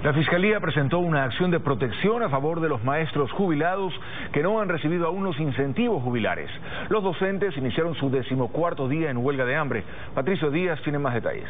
La Fiscalía presentó una acción de protección a favor de los maestros jubilados que no han recibido aún los incentivos jubilares. Los docentes iniciaron su 14º día en huelga de hambre. Patricio Díaz tiene más detalles.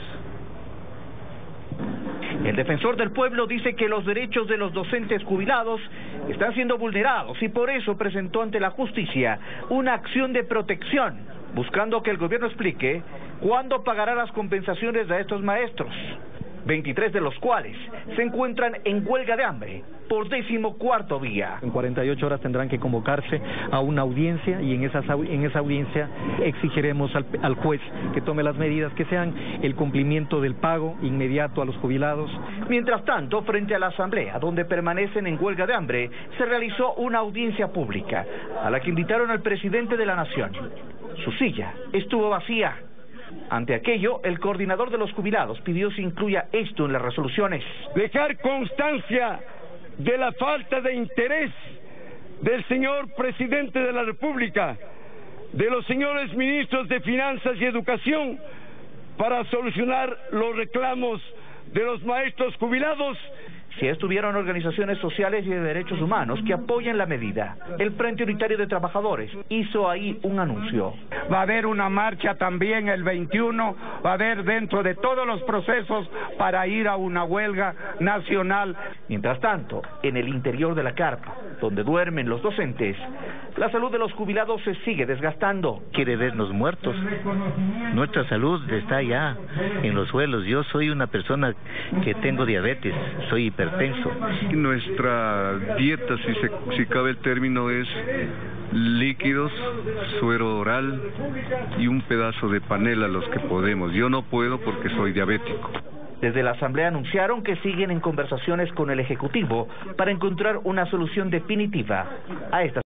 El defensor del pueblo dice que los derechos de los docentes jubilados están siendo vulnerados y por eso presentó ante la justicia una acción de protección, buscando que el gobierno explique cuándo pagará las compensaciones a estos maestros, 23 de los cuales se encuentran en huelga de hambre por 14º día. En 48 horas tendrán que convocarse a una audiencia y en esa audiencia exigiremos al juez que tome las medidas que sean el cumplimiento del pago inmediato a los jubilados. Mientras tanto, frente a la asamblea, donde permanecen en huelga de hambre, se realizó una audiencia pública a la que invitaron al presidente de la nación. Su silla estuvo vacía. Ante aquello, el coordinador de los jubilados pidió se incluya esto en las resoluciones. Dejar constancia de la falta de interés del señor presidente de la República, de los señores ministros de Finanzas y Educación, para solucionar los reclamos de los maestros jubilados. Si estuvieron organizaciones sociales y de derechos humanos que apoyan la medida. El Frente Unitario de Trabajadores hizo ahí un anuncio. Va a haber una marcha también el 21, va a haber dentro de todos los procesos para ir a una huelga nacional. Mientras tanto, en el interior de la carpa, donde duermen los docentes, la salud de los jubilados se sigue desgastando. Quiere vernos muertos. Nuestra salud está ya en los suelos. Yo soy una persona que tengo diabetes, soy hipertenso. Nuestra dieta, si cabe el término, es líquidos, suero oral y un pedazo de panela los que podemos. Yo no puedo porque soy diabético. Desde la Asamblea anunciaron que siguen en conversaciones con el Ejecutivo para encontrar una solución definitiva a esta